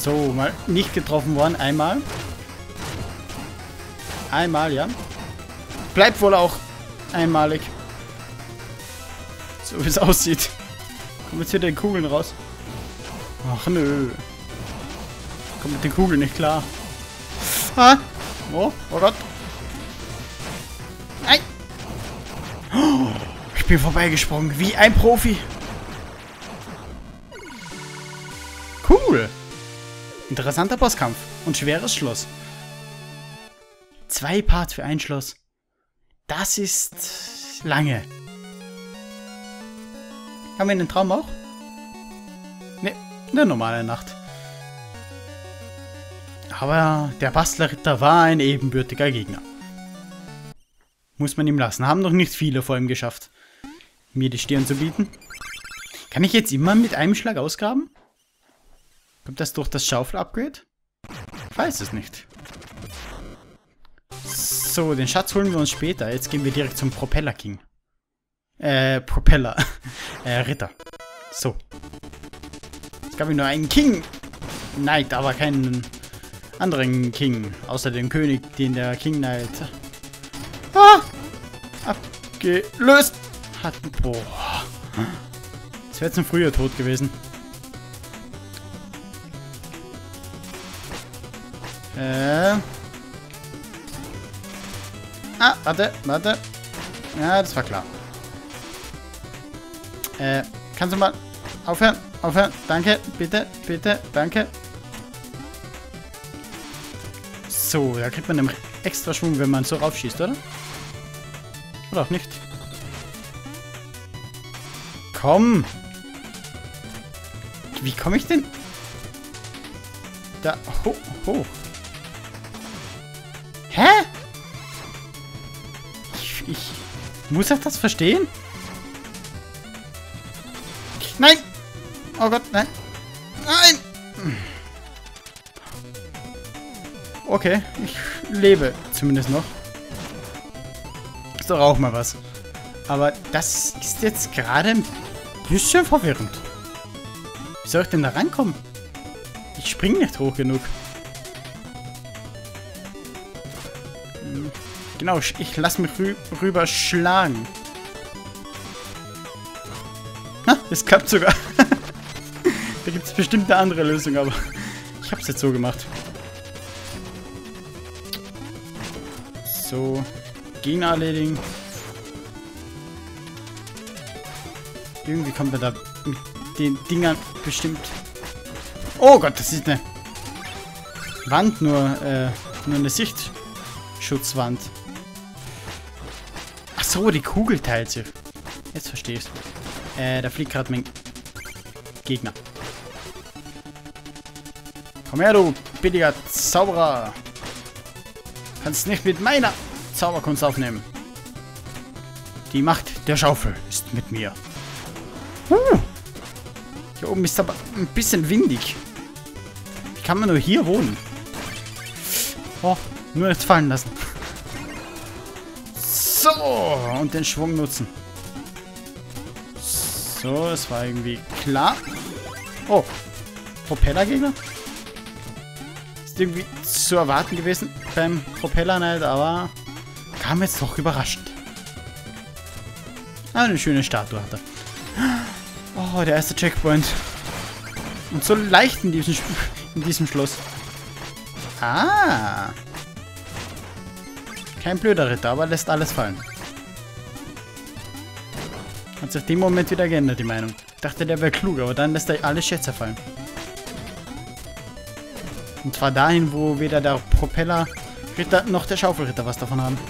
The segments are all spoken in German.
So, mal nicht getroffen worden. Einmal. Einmal, ja. Bleibt wohl auch einmalig. So wie es aussieht. Kommt jetzt hier den Kugeln raus. Ach nö. Kommt mit den Kugeln nicht klar. Ah. Oh, oh Gott. Nein. Oh, ich bin vorbeigesprungen. Wie ein Profi. Cool. Interessanter Bosskampf. Und schweres Schloss. 2 Parts für ein Schloss. Das ist lange. Haben wir einen Traum auch? Ne, eine normale Nacht. Aber der Bastlerritter war ein ebenbürtiger Gegner. Muss man ihm lassen. Haben noch nicht viele vor ihm geschafft, mir die Stirn zu bieten. Kann ich jetzt immer mit einem Schlag ausgraben? Kommt das durch das Schaufel-Upgrade? Ich weiß es nicht. So, den Schatz holen wir uns später. Jetzt gehen wir direkt zum Propeller King. Propeller. Ritter. So. Es gab nur einen King. Knight, aber keinen anderen King. Außer dem König, den der King Knight abgelöst hat. Boah. Das wäre jetzt ein früher Tod gewesen. Warte. Ja, das war klar. Kannst du mal aufhören? Danke, bitte, danke. So, da kriegt man nämlich extra Schwung, wenn man so raufschießt, oder? Oder auch nicht? Komm! Wie komme ich denn? Da hoch. Hä? Ich muss ich das verstehen? Nein! Oh Gott, nein! Nein! Okay, ich lebe zumindest noch. Ist doch auch mal was. Aber das ist jetzt gerade ein bisschen verwirrend. Wie soll ich denn da rankommen? Ich springe nicht hoch genug. Genau, ich lasse mich rüber schlagen. Na, es klappt sogar. Da gibt es bestimmt eine andere Lösung, aber ich habe es jetzt so gemacht. So, Gegner erledigen. Irgendwie kommt man da mit den Dingern bestimmt. Oh Gott, das ist eine Wand, nur eine Sichtschutzwand. Ach so, die Kugel teilt sich. Jetzt verstehe ich's. Da fliegt gerade mein Gegner. Komm her, du billiger Zauberer. Kannst nicht mit meiner Zauberkunst aufnehmen. Die Macht der Schaufel ist mit mir. Hier oben ist aber ein bisschen windig. Wie kann man nur hier wohnen? Oh, nur jetzt fallen lassen. So, und den Schwung nutzen. So, das war irgendwie klar. Oh, Propellergegner? Ist irgendwie zu erwarten gewesen beim Propeller Knight, aber kam jetzt doch überraschend. Eine schöne Statue hat er. Oh, der erste Checkpoint. Und so leicht in diesem Schloss. Ah. Kein blöder Ritter, aber lässt alles fallen. Hat sich dem Moment wieder geändert, die Meinung. Ich dachte, der wäre klug, aber dann lässt er alle Schätze fallen. Und zwar dahin, wo weder der Propellerritter noch der Schaufelritter was davon haben.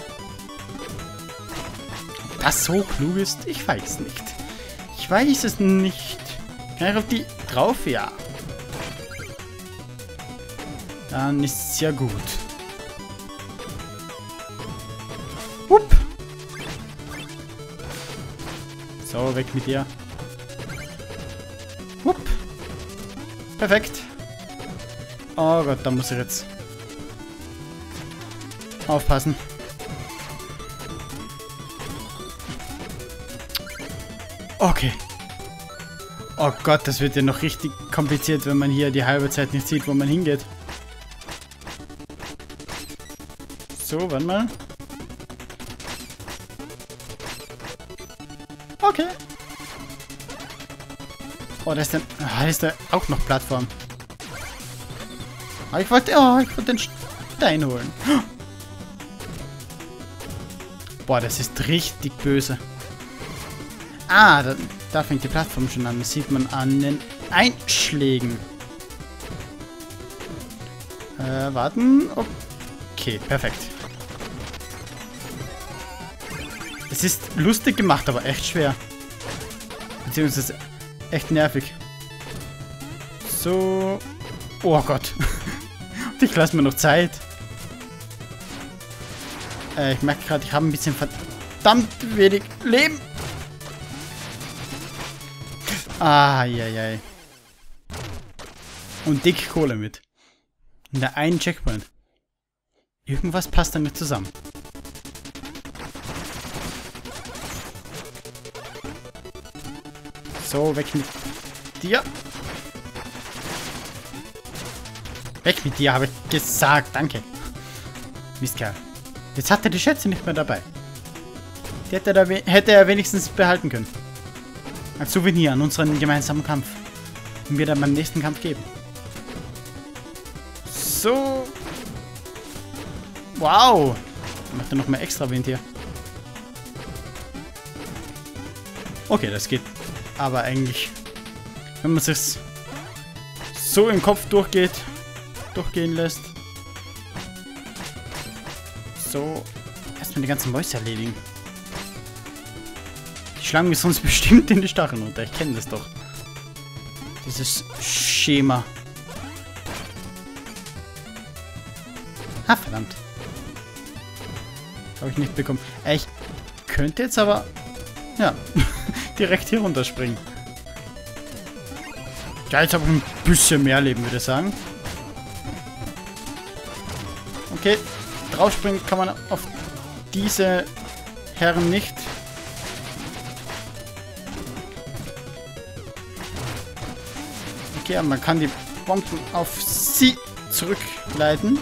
Ob das so klug ist, ich weiß nicht. Ich weiß es nicht. Kann ich auf die drauf? Ja. Dann ist es ja gut. Hup. So, weg mit dir. Hup. Perfekt. Oh Gott, da muss ich jetzt aufpassen. Okay. Oh Gott, das wird ja noch richtig kompliziert, wenn man hier die halbe Zeit nicht sieht, wo man hingeht. So, warte mal. Okay. Oh, da ist dann... Ah, da ist da auch noch Plattform. Aber ich wollte den Stein holen. Boah, das ist richtig böse. Ah, da fängt die Plattform schon an. Das sieht man an den Einschlägen. Warten. Okay, perfekt. Es ist lustig gemacht, aber echt schwer. Beziehungsweise echt nervig. So. Oh Gott. Und ich lasse mir noch Zeit. Ich merke gerade, ich habe ein bisschen verdammt wenig Leben. Eieiei. Und dick Kohle mit. In der einen Checkpoint. Irgendwas passt da nicht zusammen. So, weg mit dir. Weg mit dir, habe ich gesagt. Danke. Mistkerl. Jetzt hat er die Schätze nicht mehr dabei. Die hätte er wenigstens behalten können. Als Souvenir an unseren gemeinsamen Kampf. Und mir dann beim nächsten Kampf geben. So. Wow. Macht er noch mehr extra Wind hier. Okay, das geht. Aber eigentlich, wenn man sich so im Kopf durchgehen lässt. So. Erstmal die ganzen Mäuse erledigen. Die schlagen mir sonst bestimmt in die Stacheln runter. Ich kenne das doch. Dieses Schema. Ah, verdammt. Habe ich nicht bekommen. Ich könnte jetzt aber... Ja, direkt hier runterspringen. Ja, jetzt habe ich ein bisschen mehr Leben, würde ich sagen. Okay, draufspringen kann man auf diese Herren nicht. Okay, aber man kann die Bomben auf sie zurückleiten.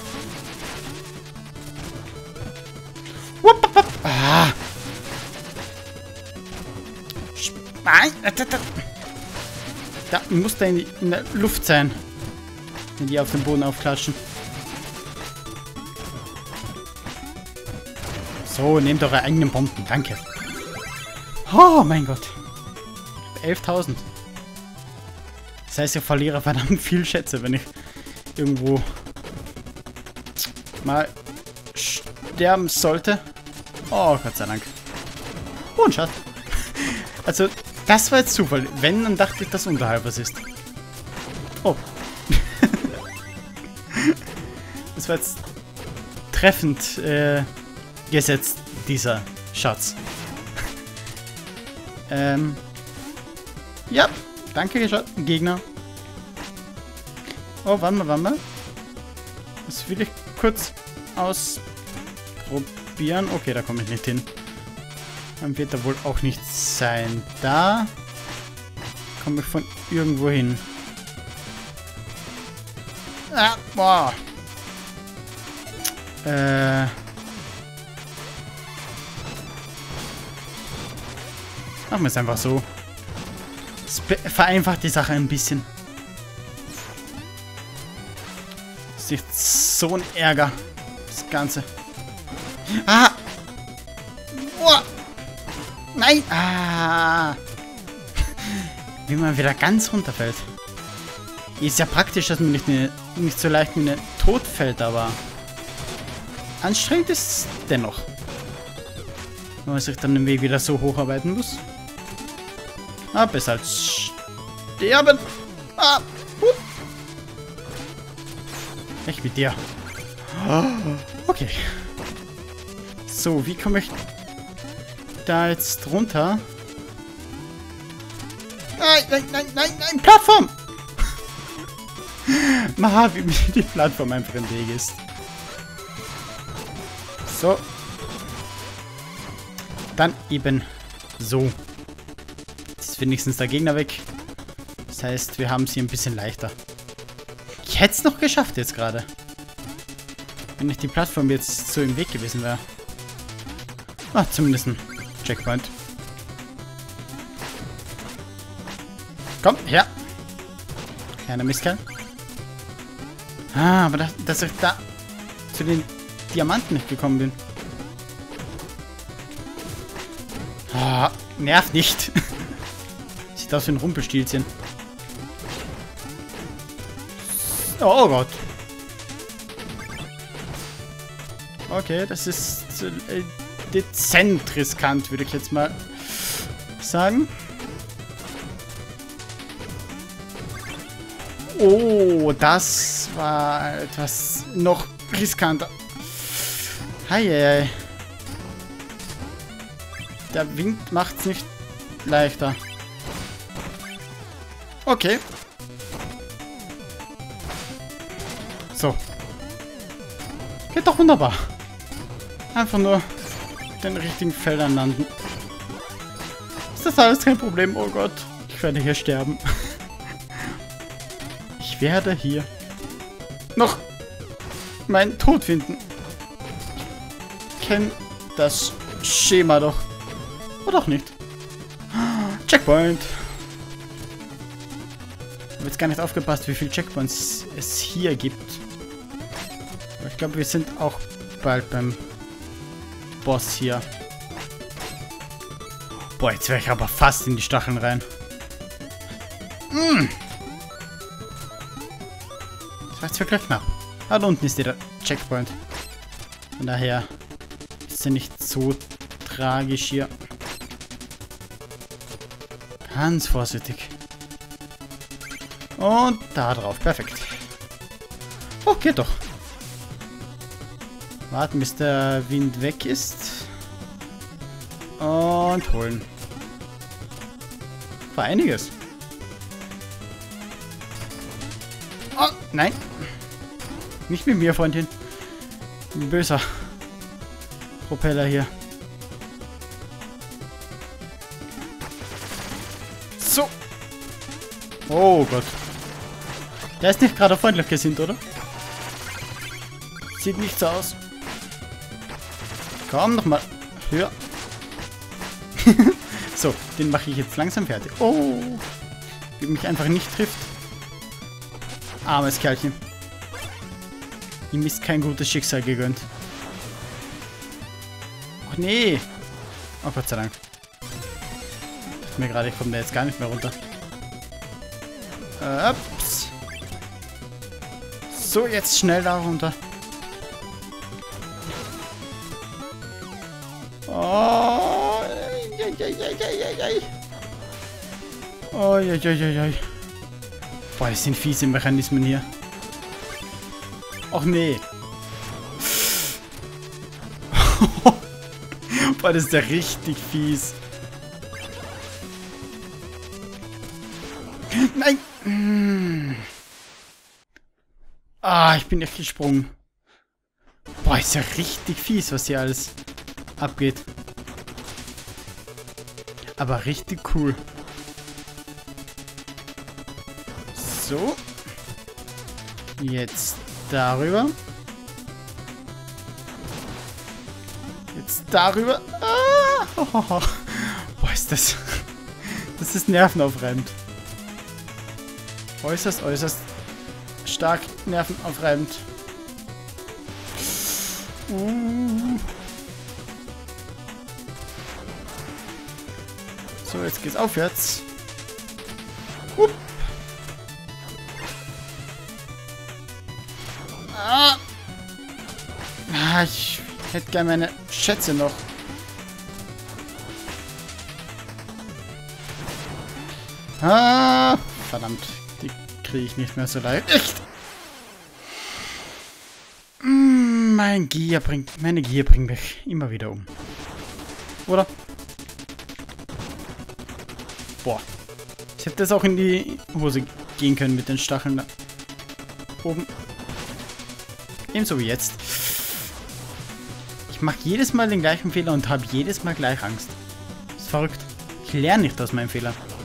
Ah. Da muss da in der Luft sein. Wenn die auf den Boden aufklatschen. So, nehmt eure eigenen Bomben. Danke. Oh mein Gott. 11.000. Das heißt, ich verliere verdammt viel Schätze, wenn ich irgendwo mal sterben sollte. Oh, Gott sei Dank. Oh, ein Schatz. Also, das war jetzt Zufall. Wenn, dann dachte ich, dass unterhalb was ist. Oh. Das war jetzt treffend gesetzt, dieser Schatz. Ja, danke, Gegner. Oh, warte mal. Das will ich kurz ausprobieren. Okay, da komme ich nicht hin. Dann wird er wohl auch nicht sein. Da komme ich von irgendwo hin. Ah, boah. Machen wir es einfach so. Es vereinfacht die Sache ein bisschen. Das ist nicht so ein Ärger. Das Ganze. Ah! Boah! Nein! Ah! Wie man wieder ganz runterfällt. Ist ja praktisch, dass man nicht so leicht in den Tod fällt, aber anstrengend ist es dennoch. Wenn man sich dann den Weg wieder so hocharbeiten muss. Ah, besser als sterben. Ah! Echt mit dir. Okay. So, wie komme ich da jetzt runter? Nein, Plattform! Maha, wie mir die Plattform einfach im Weg ist. So. Dann eben so. Jetzt ist wenigstens der Gegner weg. Das heißt, wir haben es hier ein bisschen leichter. Ich hätte es noch geschafft jetzt gerade. Wenn nicht die Plattform jetzt so im Weg gewesen wäre. Ah, zumindest ein Checkpoint. Komm, her. Kleiner Mistkerl. Ah, aber dass ich da zu den Diamanten nicht gekommen bin. Ah, nervt nicht. Sieht aus wie ein Rumpelstilzchen. Oh Gott. Okay, das ist dezent riskant, würde ich jetzt mal sagen. Oh, das war etwas noch riskanter. Heieiei. Der Wind macht's nicht leichter. Okay. So. Geht doch wunderbar. Einfach nur den richtigen Feldern landen. Ist das alles kein Problem? Oh Gott. Ich werde hier sterben. Ich werde hier noch meinen Tod finden. Ich kenne das Schema doch. Oder auch nicht. Checkpoint. Ich habe jetzt gar nicht aufgepasst, wie viele Checkpoints es hier gibt. Aber ich glaube, wir sind auch bald beim Boss hier. Boah, jetzt wäre ich aber fast in die Stacheln rein. Das war jetzt wirklich knapp. Ah, da unten ist der Checkpoint. Von daher ist er nicht so tragisch hier. Ganz vorsichtig. Und da drauf. Perfekt. Oh, geht doch. Warten, bis der Wind weg ist. Und holen. War einiges. Oh, nein. Nicht mit mir, Freundin. Ein böser Propeller hier. So. Oh Gott. Der ist nicht gerade freundlich gesinnt, oder? Sieht nicht so aus. Komm, nochmal. Höher. So, den mache ich jetzt langsam fertig. Oh. Wie mich einfach nicht trifft. Armes Kerlchen. Ihm ist kein gutes Schicksal gegönnt. Ach nee. Oh Gott sei Dank. Ich dachte mir gerade, ich komme da jetzt gar nicht mehr runter. Ups. So, jetzt schnell da runter. Oh. Oh, boah, das sind fiese Mechanismen hier. Ach nee. Boah, das ist ja richtig fies. Nein. Ah, ich bin echt gesprungen. Boah, ist ja richtig fies, was hier alles abgeht. Aber richtig cool. So. Jetzt darüber. Jetzt darüber. Ah! Oh. Boah, ist das... Das ist nervenaufreibend. Äußerst, äußerst stark nervenaufreibend. So, jetzt geht's aufwärts. Ich hätte gerne meine Schätze noch. Ah, verdammt. Die kriege ich nicht mehr so leicht. Echt? Meine Gier bringt mich immer wieder um. Oder? Boah. Ich hätte das auch in die Hose gehen können mit den Stacheln da oben. Ebenso wie jetzt. Ich mache jedes Mal den gleichen Fehler und habe jedes Mal gleich Angst. Das ist verrückt. Ich lerne nicht aus meinen Fehlern.